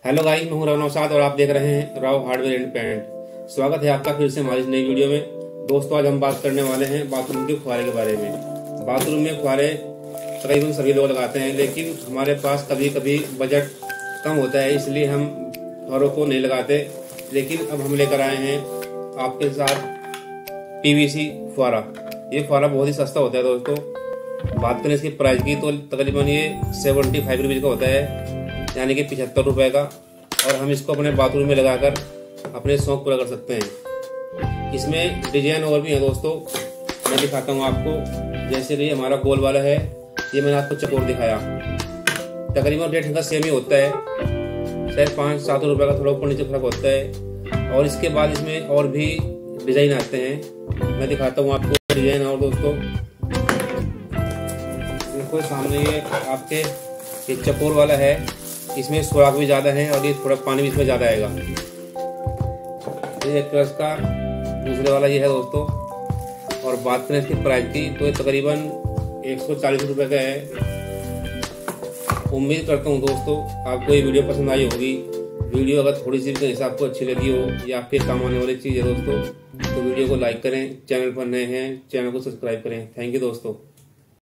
Hello guys, मैं हूं राव नौशाद और आप देख रहे हैं राव हार्डवेयर एंड पेंट। स्वागत है आपका फिर से हमारी नई वीडियो में। दोस्तों, आज हम बात करने वाले हैं बाथरूम के फुहारे के बारे में। बाथरूम में फुहारे तकरीबन सभी लोग लगाते हैं, लेकिन हमारे पास कभी कभी बजट कम होता है, इसलिए हम फुहारों को नहीं लगाते। लेकिन अब हम लेकर आए हैं आपके साथ पीवीसी फुहारा। ये फुहारा बहुत ही सस्ता होता है दोस्तों। बात करें इसकी प्राइस की तो तकरीबन ये 75 रुपीज का होता है, यानी कि 75 रुपए का। और हम इसको अपने बाथरूम में लगाकर अपने शौक पूरा कर सकते हैं। इसमें डिजाइन और भी है दोस्तों, मैं दिखाता हूँ आपको। जैसे कि हमारा गोल वाला है, ये मैंने आपको चकोर दिखाया। तकरीबन रेट इनका सेम ही होता है, शायद 5-7 रुपए का थोड़ा ऊपर नीचे फर्क होता है। और इसके बाद इसमें और भी डिजाइन आते हैं, मैं दिखाता हूँ आपको डिजाइन। और दोस्तों देखो सामने ये आपके ये चकोर वाला है, इसमें सुराख भी ज्यादा है और ये थोड़ा पानी भी इसमें ज्यादा आएगा। ये क्रश का दूसरे वाला ये है दोस्तों। और बात करें इसकी प्राइस की तो ये तकरीबन 140 रुपए का है। उम्मीद करता हूँ दोस्तों आपको ये वीडियो पसंद आई होगी। वीडियो अगर थोड़ी सी भी हिसाब को अच्छी लगी हो या आपके काम आने वाली चीज है दोस्तों, तो वीडियो को लाइक करें। चैनल पर नए हैं, चैनल को सब्सक्राइब करें। थैंक यू दोस्तों।